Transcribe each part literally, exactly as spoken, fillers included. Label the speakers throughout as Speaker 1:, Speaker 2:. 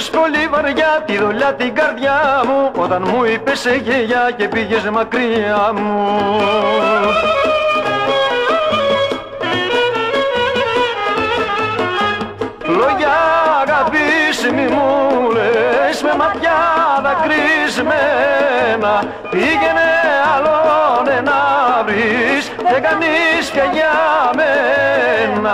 Speaker 1: δύσκολη βαριά τη δουλειά την καρδιά μου, όταν μου είπες γεια και πήγες μακριά μου. Λόγια αγάπης μη μου λες με ματιά δακρυσμένα, πήγαινε άλλον να βρεις, δεν κάνεις πια για μένα.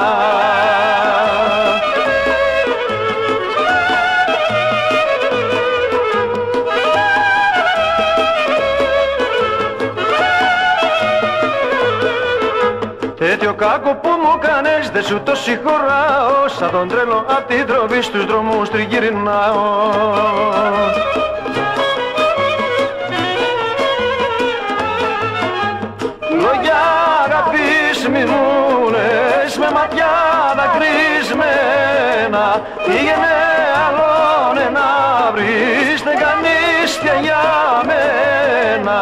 Speaker 1: Τέτοιο κάκο που μου κάνες δεν σου το συγχωράω, σαν τον τρέλο απ' την τροπή στους δρόμους τριγυρνάω. Λόγια αγάπης μη μου λες με ματιά δακρυσμένα, πήγαινε άλλον να βρεις, δεν κάνεις πια για μένα.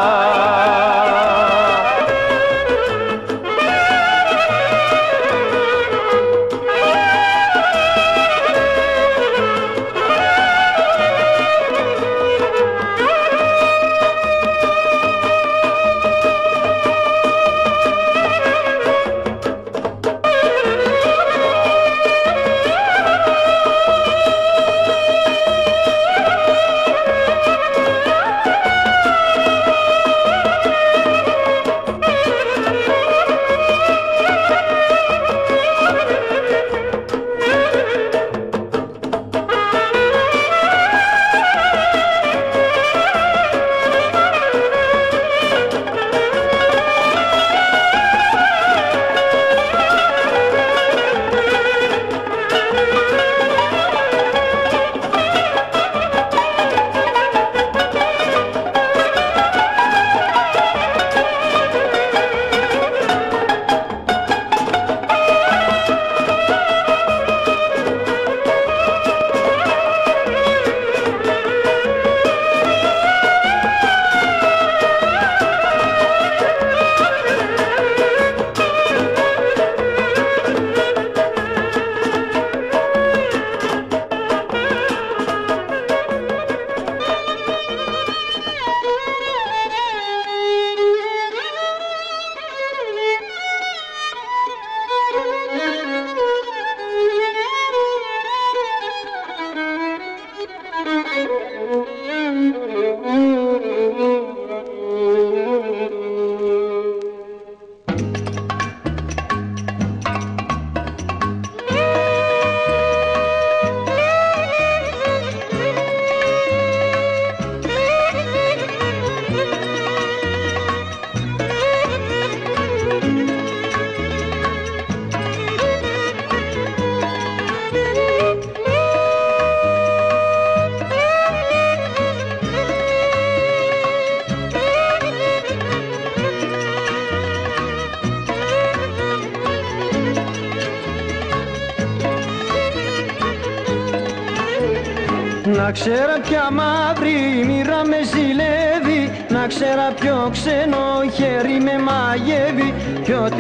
Speaker 2: Να ξέρα ποια μαύρη μοίρα με ζηλεύει, να ξέρα ποιο ξένο χέρι με μαγεύει, κι ό,τι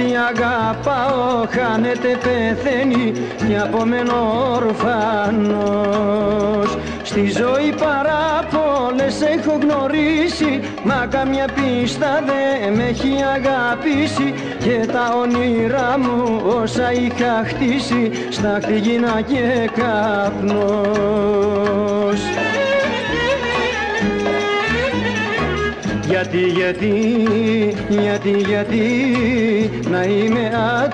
Speaker 2: αγαπάω χάνεται, πεθαίνει και απομένω ορφανός. Στη ζωή πάρα πολλές έχω γνωρίσει, μα καμιά πίστα δε με έχει αγαπήσει, και τα όνειρά μου όσα είχα χτίσει στάχτη γίνα και καπνός. Γιατί, γιατί, γιατί, γιατί να είμαι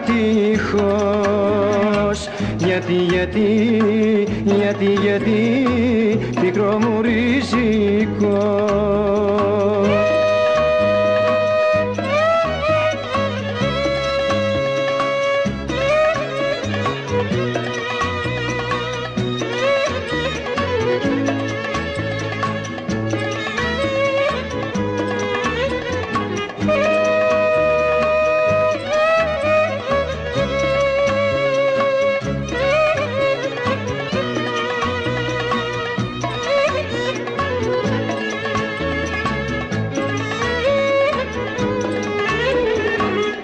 Speaker 2: άτυχος, γιατί, γιατί, γιατί, γιατί πικρό μου ριζικό.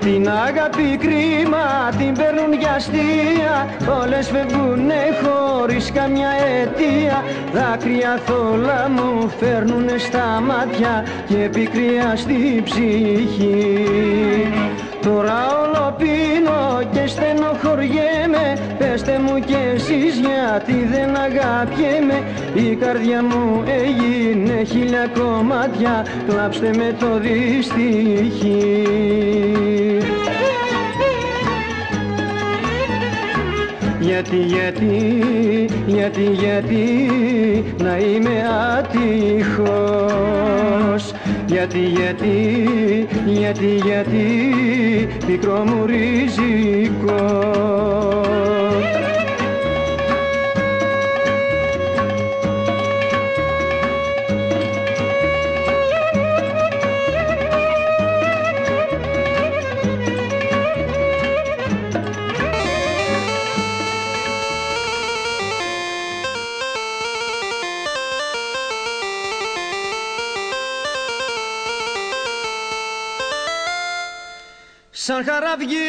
Speaker 2: Την αγάπη κρίμα την παίρνουν για αστεία, όλες φεύγουνε χωρίς καμιά αιτία. Δάκρυα θόλα μου φέρνουνε στα μάτια και πικρία στη ψυχή. Τώρα όλο πίνω και στενοχωριέμαι, πέστε μου κι εσείς γιατί δεν αγαπιέμαι. Η καρδιά μου έγινε χίλια κομμάτια, κλάψτε με το δυστυχή. Γιατί, γιατί, γιατί, γιατί να είμαι άτυχος. Γιατί, γιατί, γιατί, γιατί πικρό μου ριζικό. Σαν χαραυγή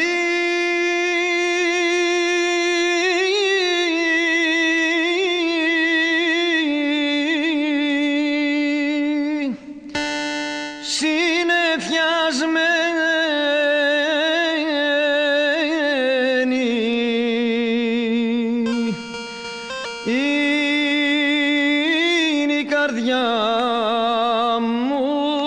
Speaker 2: συννεφιασμένη είναι η καρδιά μου.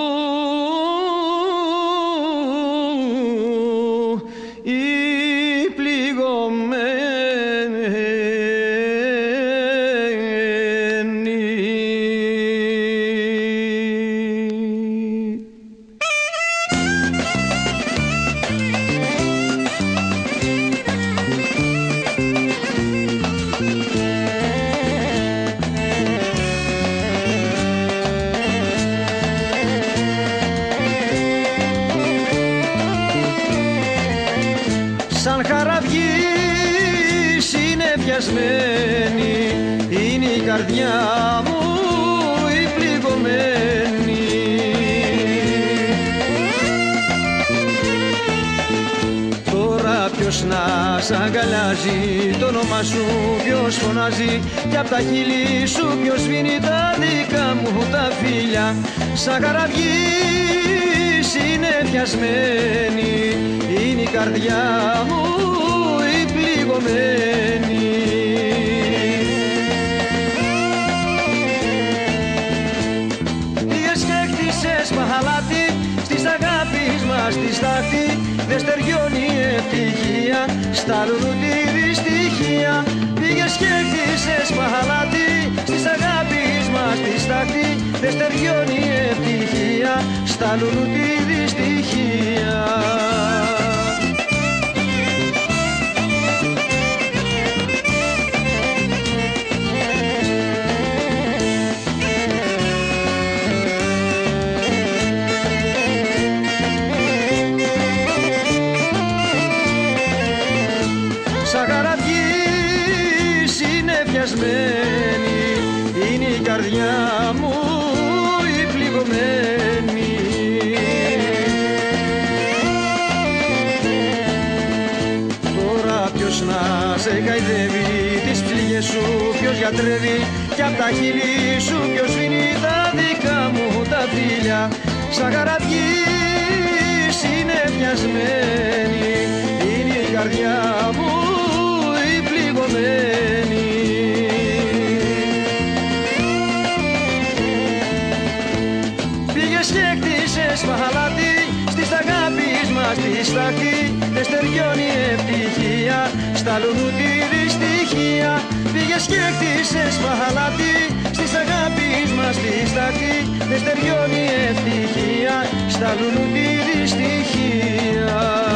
Speaker 2: Σαν χαραυγή συννεφιασμένη είναι η καρδιά μου η πληγωμένη. Τώρα ποιος να σ' αγκαλιάζει, το όνομα σου ποιος φωνάζει, κι απ' τα χείλη σου ποιος σβήνει τα δικά μου τα φίλια. Σαν χαραυγή συννεφιασμένη είναι η καρδιά μου η πληγωμένη. Πήγες και χτίσες μαχαλάτι στις αγάπης μας τη στάχτη, δεν στεριώνει η ευτυχία στα λουλούδι δυστυχία. Πήγες και χτίσες μαχαλάτι στις αγάπης μας τη στάχτη, δεν στεριώνει η ευτυχία στα λουλούδι δυστυχία. Σαν χαραυγή συννεφιασμένη είναι η καρδιά μου η πληγωμένη. Τώρα ποιος να σε χαϊδεύει, τις πληγές σου ποιος γιατρεύει, κι απ' τα χείλη σου ποιος σβήνει τα δικά μου τα φίλια. Σαν χαραυγή συννεφιασμένη είναι η καρδιά μου η πληγωμένη. Πήγες και χτίσες μαχαλάτι στις αγάπης μας τη στάχτη, δεν στεριώνει ευτυχία στα λουλούδι δυστυχία. Πήγες και χτίσες μαχαλάτι στις αγάπης μας τη στάχτη, δεν στεριώνει ευτυχία στα λουλούδι δυστυχία.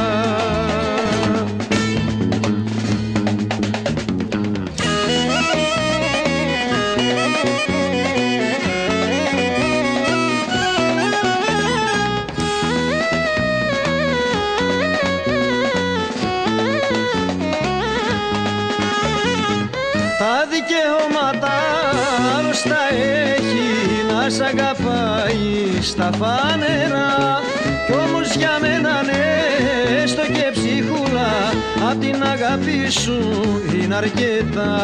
Speaker 2: Τα δικαιώματα άρρωστα έχει να σ' αγαπάει στα φανερά, κι όμως για μένα ναι, απ' την αγάπη σου είναι αρκετά.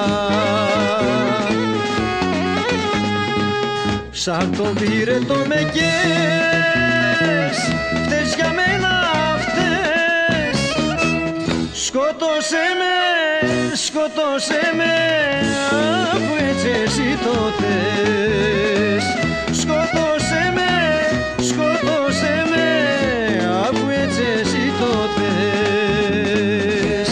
Speaker 2: Σαν το πύρετο με καίες, φταίς για μένα φταίς. Σκότωσέ με, σκότωσέ με, αφού έτσι εσύ το θες. Σκότωσέ με, σκότωσέ με, αφού έτσι εσύ το θες.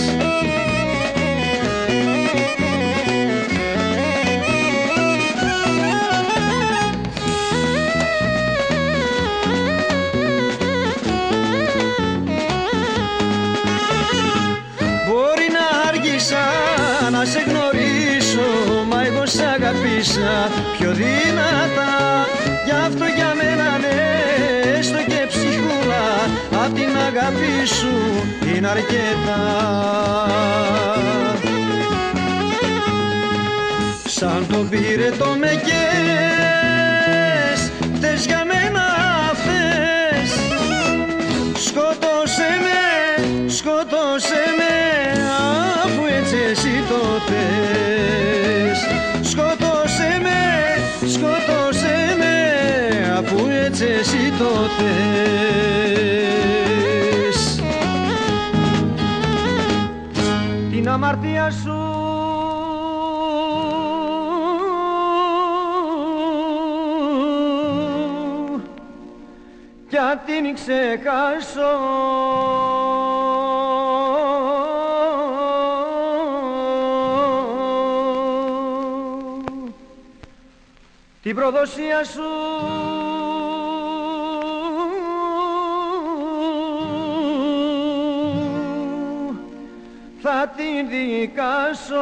Speaker 2: Μπορεί να άργησα να σε γνωρίσω, μα εγώ σ' αγαπήσα πιο δυνατά. Γι' αυτό για μένα ναι, έστω και ψυχούλα, απ' την αγάπη σου είναι αρκετά. Σαν το πύρετο με καίες, φταίς για μένα φταίς. Σκότωσέ με, σκότωσέ με, αφού έτσι εσύ το θες. Σκότωσέ με, σκότωσέ με, αφού έτσι εσύ το θες. Την αμαρτία σου κι αν την ξεχάσω, την προδοσία σου θα την δικάσω.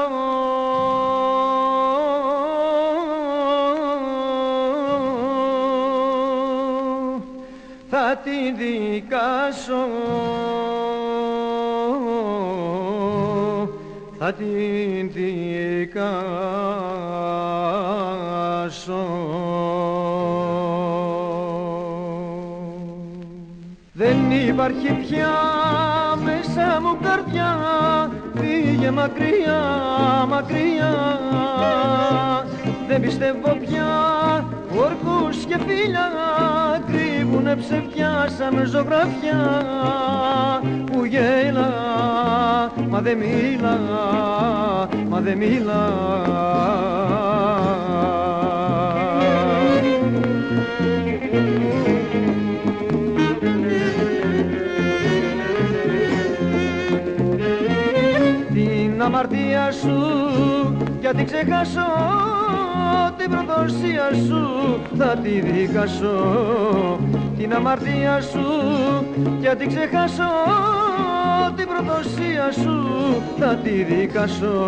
Speaker 2: Θα την δικάσω, θα την δικάσω. Δεν υπάρχει πια μέσα μου καρδιά, φύγε μακριά, μακριά. Δεν πιστεύω πια όρκους και φίλια, κρύβουνε ψευτιά σαν ζωγραφιά που γέλα, μα δεν μίλα, μα δεν μίλα. Την αμαρτία σου κι αν την ξεχάσω, την προδοσία σου θα τη δικάσω. Την αμαρτία σου κι αν την ξεχάσω, την προδοσία σου θα τη δικάσω.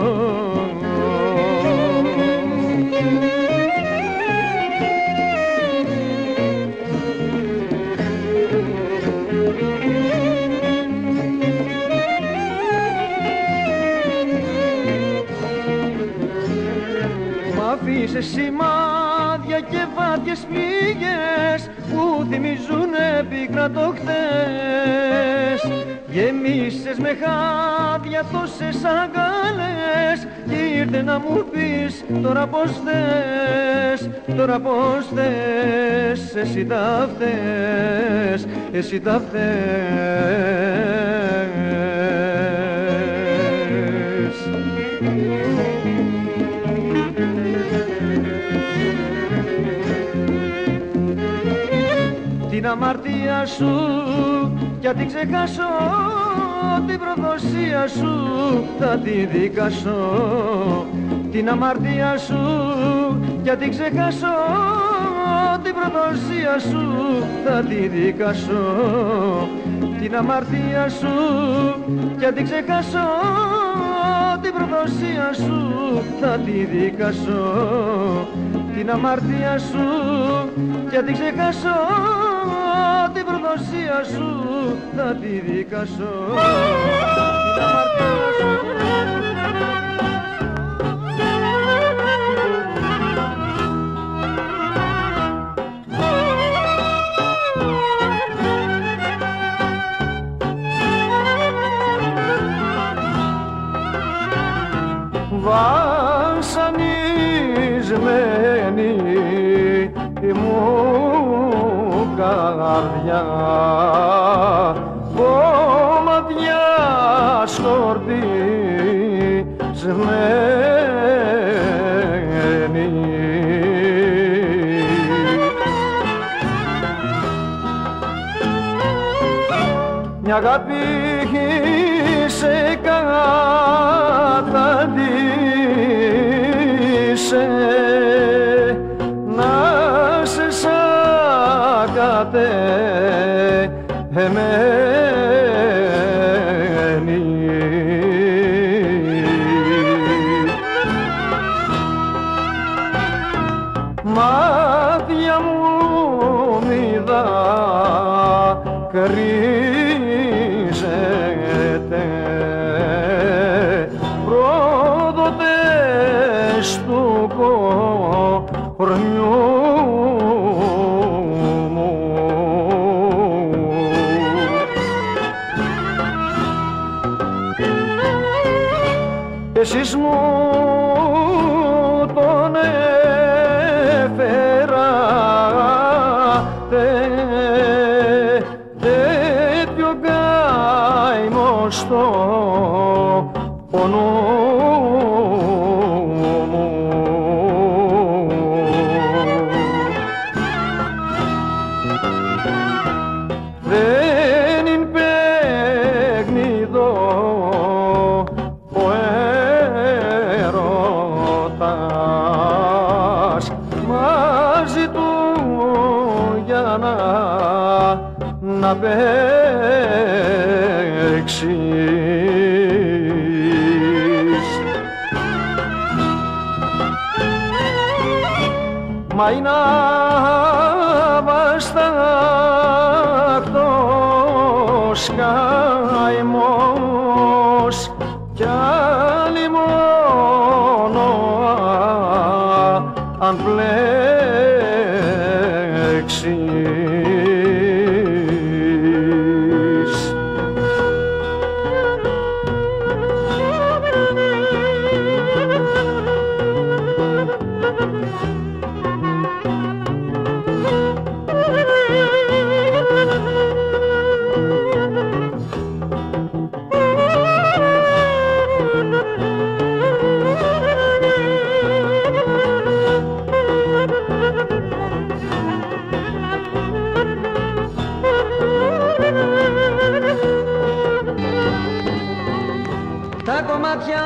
Speaker 2: Αφήσες σημάδια και βάθιες πληγές που θυμίζουνε πίκρα το χθες. Γεμίσες με χάδια τόσες αγκάλες κι ήρθε να μου πεις τώρα πως θες, τώρα πως θες. Εσύ τα φταίς, εσύ τα φταίς. Την αμαρτία σου κι αν την ξεχάσω, την προδοσία σου θα τη δικάσω. Την αμαρτία σου κι αν την ξεχάσω, την προδοσία σου θα τη δικάσω. Την αμαρτία σου κι αν την ξεχάσω, την προδοσία σου θα τη δικάσω. Την αμαρτία σου κι αν την ξεχάσω, την προδοσία σου θα τη δικάσω. Την αμαρτία σου.
Speaker 1: κλεισμένη μου καρδιά, κομμάτια σκορπισμένη. Μια αγάπη σε καταντήσε να σε σάκατε εμένη. Μάτια μου μη δακρύζετε πρόδοτες του κορμιού μου. Εσείς μου τον έφερατε τέτοιο γκάιμο στο πονό μου. Δεν είναι παιχνίδο ο έρωτας μαζί του για να, να παίξεις. Μα είναι αβαστάχτος καημός κι άλλη μόνο αν πλέξεις. Τα κομμάτια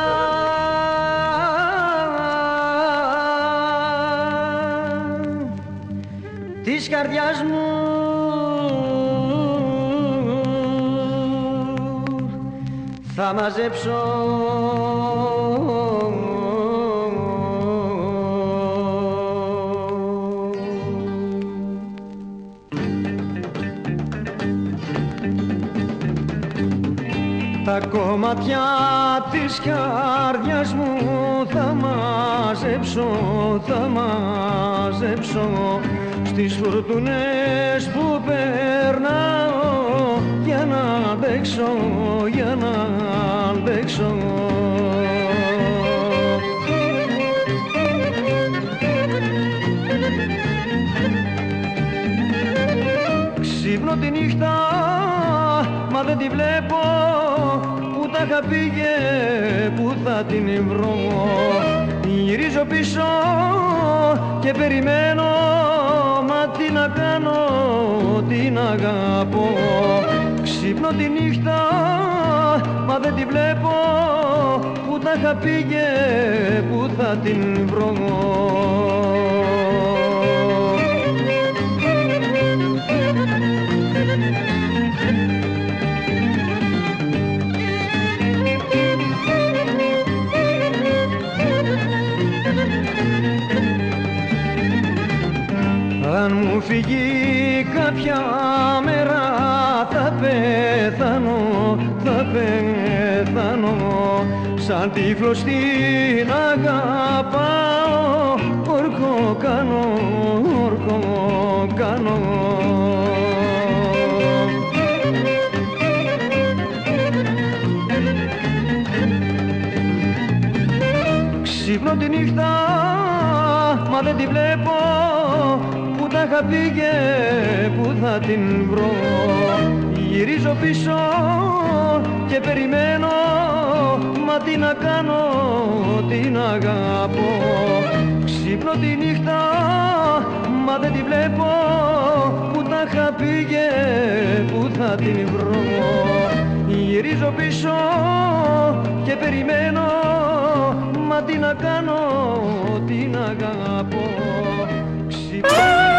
Speaker 1: της καρδιάς μου θα μαζέψω τα κομμάτια της καρδιάς μου θα μαζέψω, θα μαζέψω στις φουρτούνες που περνάω για να αντέξω, για να αντέξω. Ξύπνω τη νύχτα μα δεν τη βλέπω, που τα είχα πήγε, που θα την βρω. Γυρίζω πίσω και περιμένω, μα τι να κάνω, τι να αγαπώ. Ξύπνω τη νύχτα μα δεν τη βλέπω, που τα είχα πήγε, που θα την βρω. Αν μου φύγει κάποια μέρα θα πεθάνω, θα πεθάνω. Σαν τύφλος την αγαπάω, όρκο κάνω, όρκο κάνω. Ξύπνω τη νύχτα πήγε που θα την βρω. Γυρίζω πίσω και περιμένω, μα τι να κάνω, την αγαπώ. Ξύπνω τη νύχτα, μα δεν τη βλέπω, που τα είχα πήγε που θα την βρω. Γυρίζω πίσω και περιμένω, μα τι να κάνω, την αγαπώ. Ξύπνω...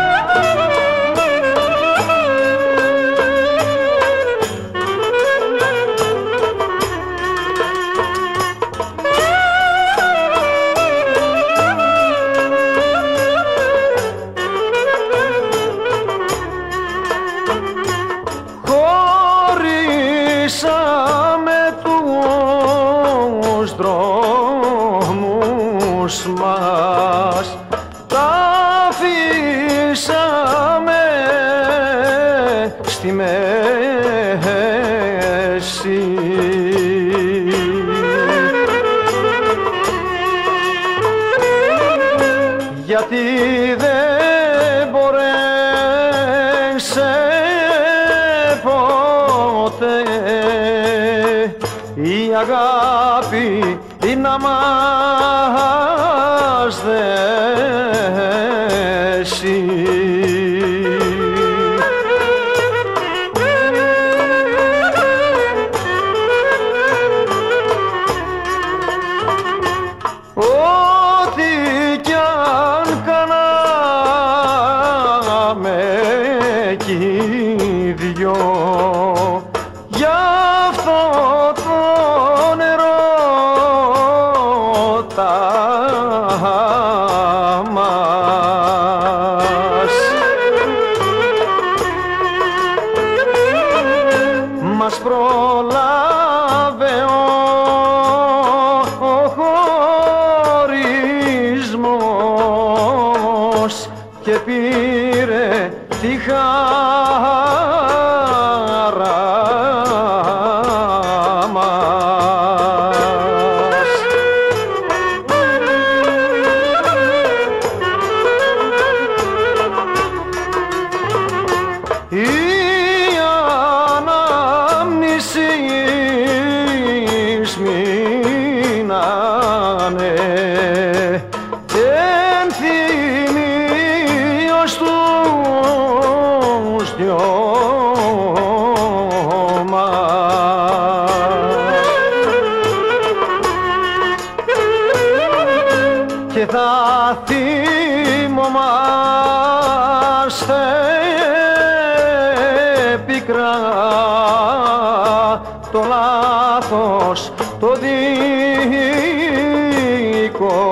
Speaker 2: Χωρίσαμε τους δρόμους μας, τα αφήσαμε στη μέση. Γιατί δεν μπορέσε ποτέ η αγάπη να μας δέσει. Ό,τι κι αν κάναμε κι οι δυο, γι' αυτό τον ερώτα μας μας πρόλαβε ο, ο χωρισμός και πήρε τη χαρά μας. Οι αναμνήσεις μείνανε ενθυμίως τους δυο μας και θα θυμόμαστε πικρά το λάθος το δικό